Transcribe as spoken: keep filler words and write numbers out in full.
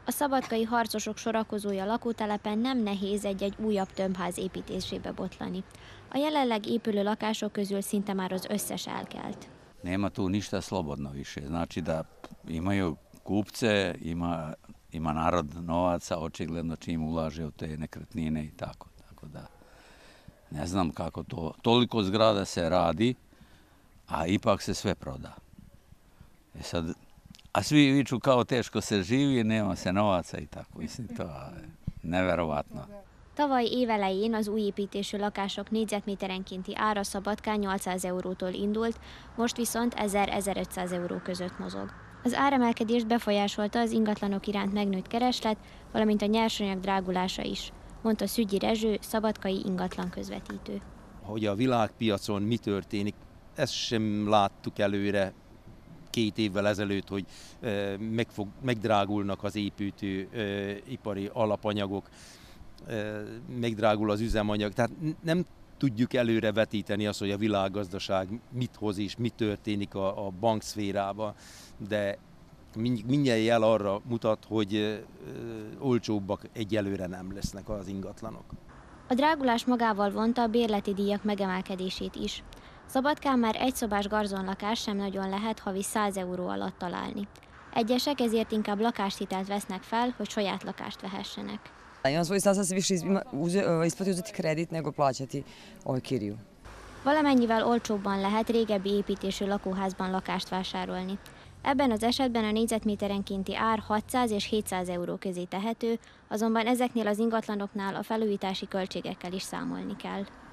A szabadkai harcosok sorakozója lakótelepen nem nehéz egy-egy újabb tömbház építésébe botlani. A jelenleg épülő lakások közül szinte már az összes elkelt. Nema tu ništa slobodno više. Znači da imaju kupce, ima, ima narod novaca, očigledno čim ulaže u te nekretnine i tako. Tako da ne znam kako to, toliko zgrada se radi, a ipak se sve proda. E sad, a svi viču kao teško se živi, nema se novaca i tako. Mislim, to je neverovatno. Tavaly évelején az új építésű lakások négyzetméterenkénti ára Szabadkán nyolcszáz eurótól indult, most viszont ezer-ezerötszáz euró között mozog. Az áremelkedést befolyásolta az ingatlanok iránt megnőtt kereslet, valamint a nyersanyag drágulása is, mondta Szügyi Rezső, szabadkai ingatlan közvetítő. Hogy a világpiacon mi történik, ezt sem láttuk előre két évvel ezelőtt, hogy megfog, megdrágulnak az építőipari alapanyagok, megdrágul az üzemanyag. Tehát nem tudjuk előre vetíteni azt, hogy a világgazdaság mit hoz és mi történik a, a bankszférában, de minden jel arra mutat, hogy olcsóbbak egyelőre nem lesznek az ingatlanok. A drágulás magával vonta a bérleti díjak megemelkedését is. Szabadkán már egyszobás garzonlakás sem nagyon lehet havi száz euró alatt találni. Egyesek ezért inkább lakáshitelt vesznek fel, hogy saját lakást vehessenek. Imam svoj stan, sad se više isplati uzeti kredit nego plaćati ovaj kiriju. Valamennyivel olcsóbban lehet régebbi építésű lakóházban lakást vásárolni. Ebben az esetben a négyzetméterenkénti ár hatszáz és hétszáz euró közé tehető, azonban ezeknél az ingatlanoknál a felújítási költségekkel is számolni kell.